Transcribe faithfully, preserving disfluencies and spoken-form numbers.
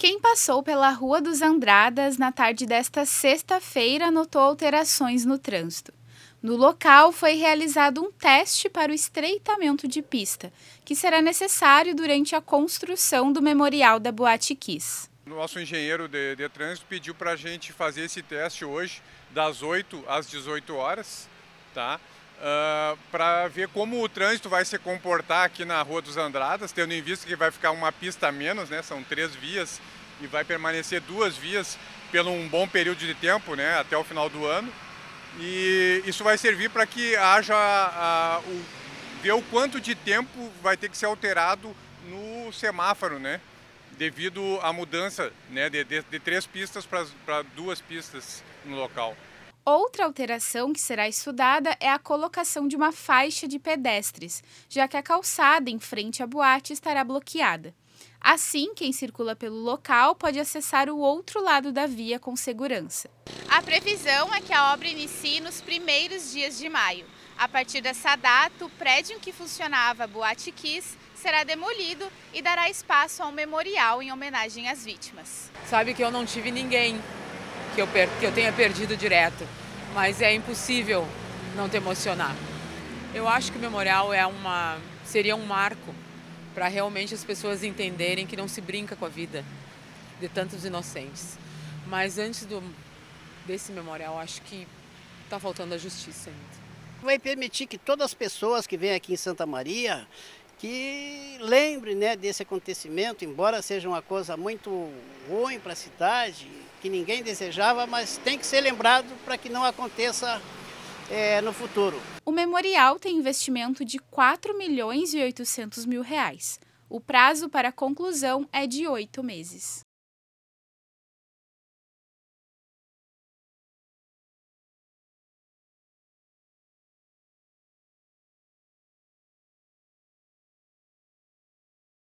Quem passou pela Rua dos Andradas na tarde desta sexta-feira notou alterações no trânsito. No local foi realizado um teste para o estreitamento de pista, que será necessário durante a construção do memorial da Boate Kiss. Nosso engenheiro de, de trânsito pediu para a gente fazer esse teste hoje, das oito às dezoito horas, tá? Uh, para ver como o trânsito vai se comportar aqui na Rua dos Andradas, tendo em vista que vai ficar uma pista a menos, né? São três vias e vai permanecer duas vias por um bom período de tempo, né? Até o final do ano. E isso vai servir para que haja a, o, ver o quanto de tempo vai ter que ser alterado no semáforo, né? Devido à mudança, né, de, de, de três pistas para duas pistas no local. Outra alteração que será estudada é a colocação de uma faixa de pedestres, já que a calçada em frente à boate estará bloqueada. Assim, quem circula pelo local pode acessar o outro lado da via com segurança. A previsão é que a obra inicie nos primeiros dias de maio. A partir dessa data, o prédio em que funcionava a Boate Kiss será demolido e dará espaço a um memorial em homenagem às vítimas. Sabe que eu não tive ninguém que eu, per que eu tenha perdido direto, mas é impossível não te emocionar. Eu acho que o memorial é uma, seria um marco para realmente as pessoas entenderem que não se brinca com a vida de tantos inocentes. Mas antes do, desse memorial, acho que está faltando a justiça ainda. Vai permitir que todas as pessoas que vêm aqui em Santa Maria que lembrem, né, desse acontecimento, embora seja uma coisa muito ruim para a cidade, que ninguém desejava, mas tem que ser lembrado para que não aconteça é, no futuro. O memorial tem investimento de quatro milhões e oitocentos mil reais. O prazo para a conclusão é de oito meses.